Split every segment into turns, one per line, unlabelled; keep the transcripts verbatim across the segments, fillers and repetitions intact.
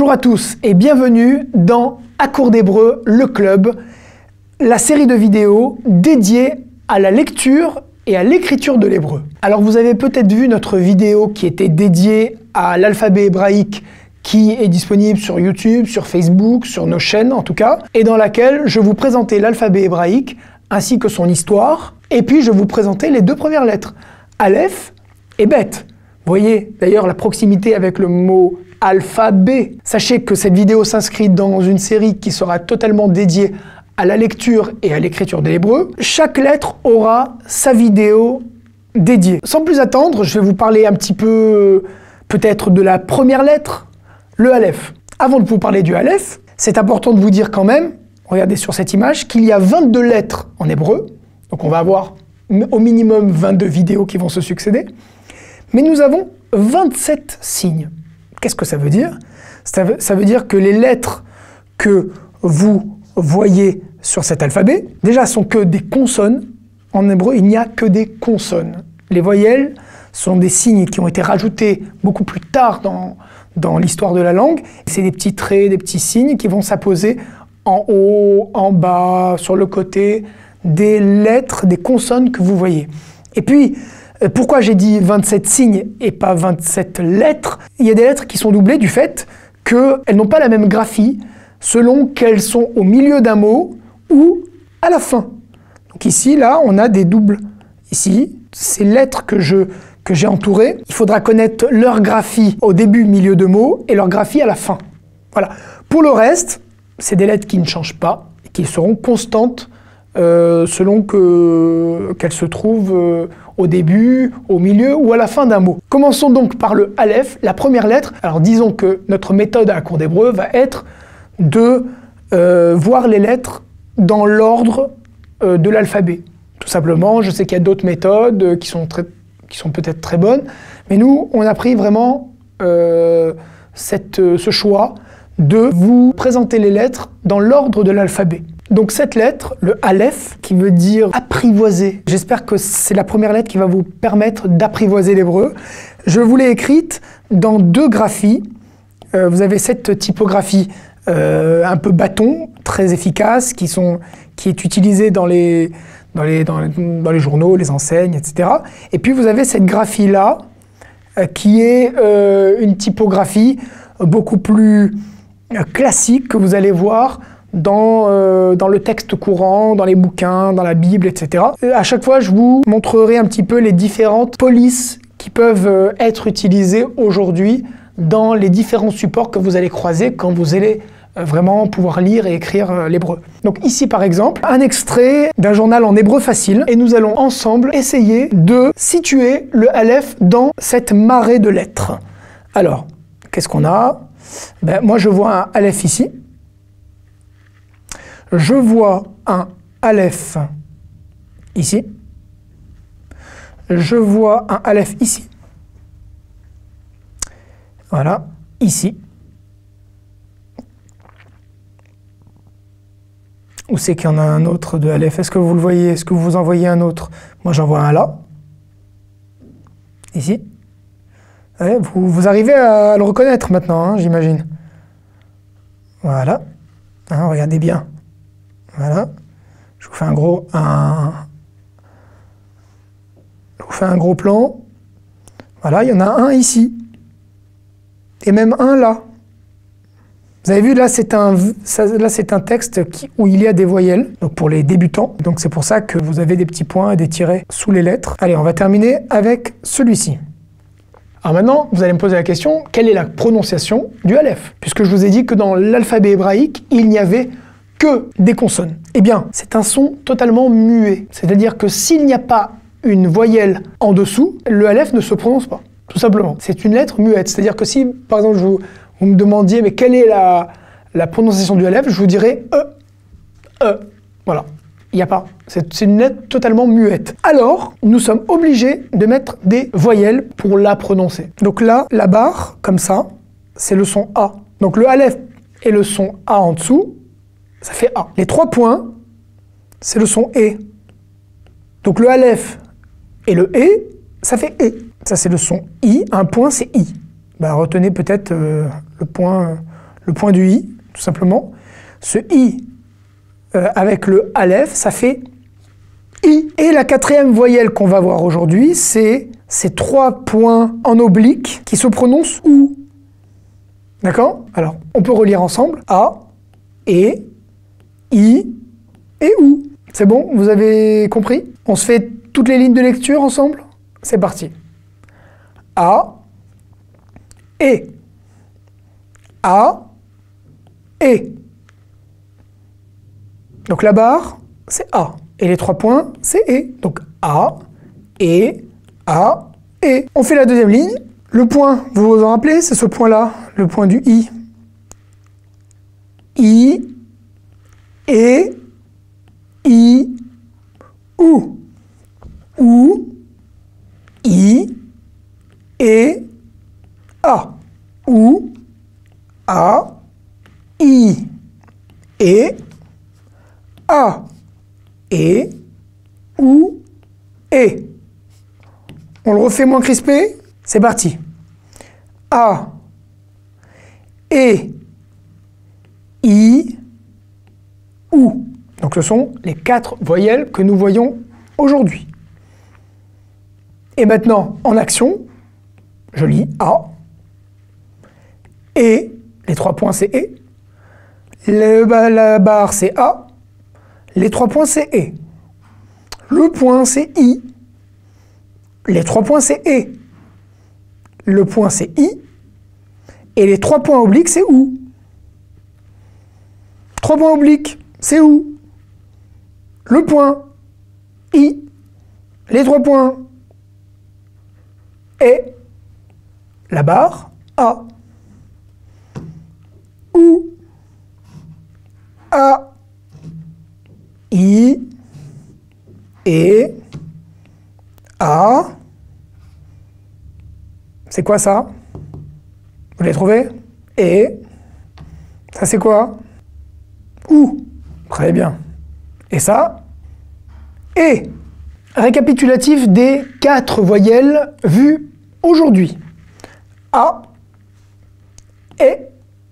Bonjour à tous et bienvenue dans À court d'hébreu, le club, la série de vidéos dédiée à la lecture et à l'écriture de l'hébreu. Alors vous avez peut-être vu notre vidéo qui était dédiée à l'alphabet hébraïque qui est disponible sur YouTube, sur Facebook, sur nos chaînes en tout cas, et dans laquelle je vous présentais l'alphabet hébraïque ainsi que son histoire, et puis je vous présentais les deux premières lettres, Aleph et Bet. Vous voyez d'ailleurs la proximité avec le mot alphabet. Sachez que cette vidéo s'inscrit dans une série qui sera totalement dédiée à la lecture et à l'écriture de l'hébreu. Chaque lettre aura sa vidéo dédiée. Sans plus attendre, je vais vous parler un petit peu peut-être de la première lettre, le Aleph. Avant de vous parler du Aleph, c'est important de vous dire quand même, regardez sur cette image, qu'il y a vingt-deux lettres en hébreu. Donc on va avoir au minimum vingt-deux vidéos qui vont se succéder. Mais nous avons vingt-sept signes. Qu'est-ce que ça veut dire? ça veut, ça veut dire que les lettres que vous voyez sur cet alphabet, déjà, sont que des consonnes. En hébreu, il n'y a que des consonnes. Les voyelles sont des signes qui ont été rajoutés beaucoup plus tard dans, dans l'histoire de la langue. C'est des petits traits, des petits signes qui vont s'apposer en haut, en bas, sur le côté, des lettres, des consonnes que vous voyez. Et puis, pourquoi j'ai dit vingt-sept signes et pas vingt-sept lettres? Il y a des lettres qui sont doublées du fait qu'elles n'ont pas la même graphie selon qu'elles sont au milieu d'un mot ou à la fin. Donc ici, là, on a des doubles. Ici, ces lettres que je, que j'ai entourées, il faudra connaître leur graphie au début, milieu de mot et leur graphie à la fin. Voilà. Pour le reste, c'est des lettres qui ne changent pas et qui seront constantes euh, selon que, qu'elles se trouvent euh, au début, au milieu ou à la fin d'un mot. Commençons donc par le Aleph, la première lettre. Alors disons que notre méthode à la cour d'hébreu va être de euh, voir les lettres dans l'ordre euh, de l'alphabet. Tout simplement, je sais qu'il y a d'autres méthodes euh, qui sont, très, qui sont peut-être très bonnes, mais nous, on a pris vraiment euh, cette, euh, ce choix de vous présenter les lettres dans l'ordre de l'alphabet. Donc cette lettre, le Aleph, qui veut dire apprivoiser. J'espère que c'est la première lettre qui va vous permettre d'apprivoiser l'hébreu. Je vous l'ai écrite dans deux graphies. Euh, vous avez cette typographie euh, un peu bâton, très efficace, qui, sont, qui est utilisée dans les, dans, les, dans, les, dans les journaux, les enseignes, et cetera. Et puis vous avez cette graphie-là, euh, qui est euh, une typographie beaucoup plus euh, classique que vous allez voir Dans, euh, dans le texte courant, dans les bouquins, dans la Bible, et cetera. Et à chaque fois, je vous montrerai un petit peu les différentes polices qui peuvent euh, être utilisées aujourd'hui dans les différents supports que vous allez croiser quand vous allez euh, vraiment pouvoir lire et écrire euh, l'hébreu. Donc ici, par exemple, un extrait d'un journal en hébreu facile, et nous allons ensemble essayer de situer le Aleph dans cette marée de lettres. Alors, qu'est-ce qu'on a? Ben, moi, je vois un Aleph ici. Je vois un Aleph ici. Je vois un Aleph ici. Voilà, ici. Où c'est qu'il y en a un autre de Aleph? Est-ce que vous le voyez? Est-ce que vous en voyez un autre? Moi, j'en vois un là. Ici. Ouais, vous, vous arrivez à le reconnaître maintenant, hein, j'imagine. Voilà. Hein, regardez bien. Voilà, je vous fais un gros, un, je vous fais un gros plan. Voilà, il y en a un ici, et même un là. Vous avez vu, là c'est un, là, c'est un texte qui, où il y a des voyelles, donc pour les débutants. Donc c'est pour ça que vous avez des petits points et des tirets sous les lettres. Allez, on va terminer avec celui-ci. Alors maintenant, vous allez me poser la question, quelle est la prononciation du Aleph? Puisque je vous ai dit que dans l'alphabet hébraïque, il n'y avait que des consonnes. Eh bien, c'est un son totalement muet. C'est-à-dire que s'il n'y a pas une voyelle en dessous, le Aleph ne se prononce pas, tout simplement. C'est une lettre muette. C'est-à-dire que si, par exemple, je vous, vous me demandiez mais quelle est la, la prononciation du Aleph, je vous dirais E, E. Voilà. Il n'y a pas. C'est une lettre totalement muette. Alors, nous sommes obligés de mettre des voyelles pour la prononcer. Donc là, la barre, comme ça, c'est le son A. Donc le Aleph et le son A en dessous, ça fait A. Les trois points, c'est le son E. Donc le Aleph et le E, ça fait E. Ça, c'est le son I. Un point, c'est I. Ben, retenez peut-être euh, le point, le point du I, tout simplement. Ce I euh, avec le aleph, ça fait I. Et la quatrième voyelle qu'on va voir aujourd'hui, c'est ces trois points en oblique qui se prononcent OU. D'accord? Alors, on peut relire ensemble. A, E, I et OU. C'est bon? Vous avez compris? On se fait toutes les lignes de lecture ensemble? C'est parti. A, E. A, E. Donc la barre, c'est A. Et les trois points, c'est E. Donc A, E, A, E. On fait la deuxième ligne. Le point, vous vous en rappelez, c'est ce point-là, le point du I. I, E, I, OU. OU, I, E, A. OU, A, I, E, A, E, OU, E. On le refait moins crispé? C'est parti. A, E, I, OU. Donc ce sont les quatre voyelles que nous voyons aujourd'hui. Et maintenant, en action, je lis A, E, les trois points c'est E, le, la barre c'est A, les trois points c'est E, le point c'est I, les trois points c'est E, le point c'est I, et les trois points obliques c'est OU. Trois points obliques, c'est OU. Le point, I, les trois points, E, la barre, A. OU, A, I, E, A. C'est quoi ça? Vous l'avez trouvé? E. Ça c'est quoi? OU. Très bien. Et ça? E. Récapitulatif des quatre voyelles vues aujourd'hui. A, E,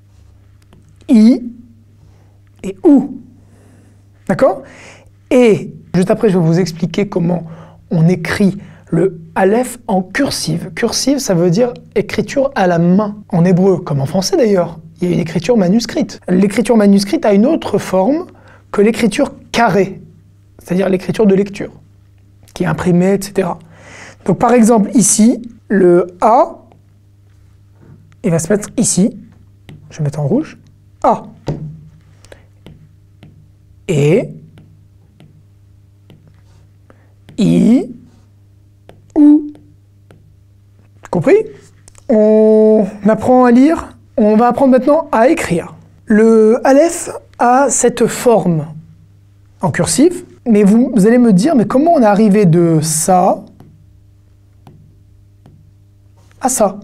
I et OU. D'accord? Et juste après, je vais vous expliquer comment on écrit le aleph en cursive. Cursive, ça veut dire écriture à la main, en hébreu, comme en français d'ailleurs. Il y a une écriture manuscrite. L'écriture manuscrite a une autre forme que l'écriture carrée, c'est-à-dire l'écriture de lecture, qui est imprimée, et cetera. Donc par exemple, ici, le A, il va se mettre ici. Je vais mettre en rouge. A. Et I, OU. Compris? On apprend à lire. On va apprendre maintenant à écrire. Le aleph a cette forme en cursive, mais vous, vous allez me dire, mais comment on est arrivé de ça à ça?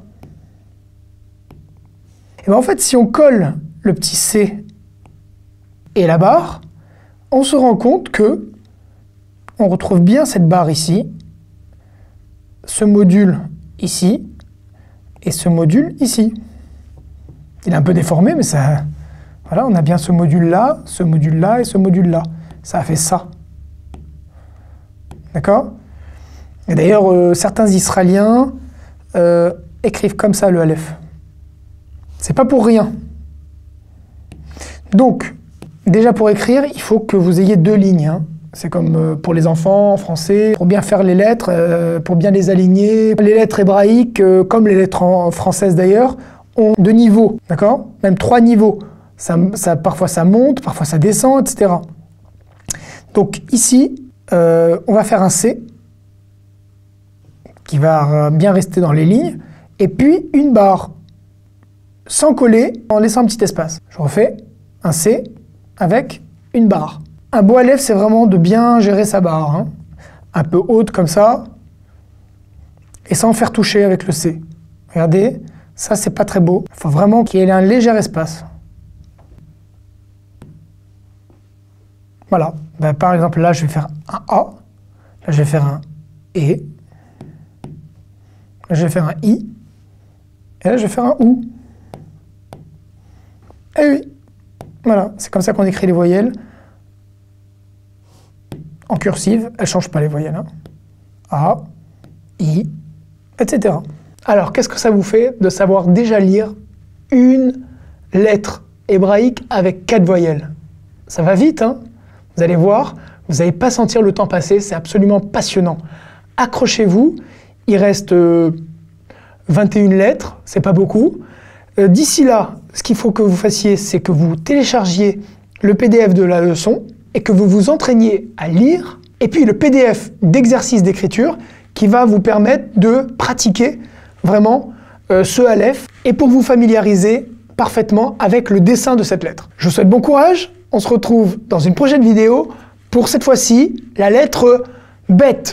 Et bien en fait, si on colle le petit C et la barre, on se rend compte que on retrouve bien cette barre ici, ce module ici, et ce module ici. Il est un peu déformé, mais ça, voilà, on a bien ce module-là, ce module-là et ce module-là. Ça a fait ça. D'accord? Et d'ailleurs, euh, certains Israéliens euh, écrivent comme ça le aleph. C'est pas pour rien. Donc, déjà pour écrire, il faut que vous ayez deux lignes. Hein. C'est comme euh, pour les enfants en français, pour bien faire les lettres, euh, pour bien les aligner. Les lettres hébraïques, euh, comme les lettres en, françaises d'ailleurs, ont deux niveaux, d'accord? Même trois niveaux. Ça, ça, parfois ça monte, parfois ça descend, et cetera. Donc ici, euh, on va faire un C qui va bien rester dans les lignes, et puis une barre sans coller, en laissant un petit espace. Je refais un C avec une barre. Un beau aleph, c'est vraiment de bien gérer sa barre, hein. Un peu haute comme ça, et sans faire toucher avec le C. Regardez. Ça, c'est pas très beau. Il faut vraiment qu'il y ait un léger espace. Voilà. Ben, par exemple, là, je vais faire un A. Là, je vais faire un E. Là, je vais faire un I. Et là, je vais faire un OU. Eh oui, voilà, c'est comme ça qu'on écrit les voyelles. En cursive, elles ne changent pas les voyelles. Hein. A, I, et cetera. Alors, qu'est-ce que ça vous fait de savoir déjà lire une lettre hébraïque avec quatre voyelles? Ça va vite, hein? Vous allez voir, vous n'allez pas sentir le temps passer, c'est absolument passionnant. Accrochez-vous, il reste euh, vingt et une lettres, c'est pas beaucoup. Euh, D'ici là, ce qu'il faut que vous fassiez, c'est que vous téléchargiez le P D F de la leçon et que vous vous entraîniez à lire, et puis le P D F d'exercice d'écriture qui va vous permettre de pratiquer vraiment euh, ce Aleph et pour vous familiariser parfaitement avec le dessin de cette lettre. Je vous souhaite bon courage, on se retrouve dans une prochaine vidéo pour cette fois-ci la lettre bête.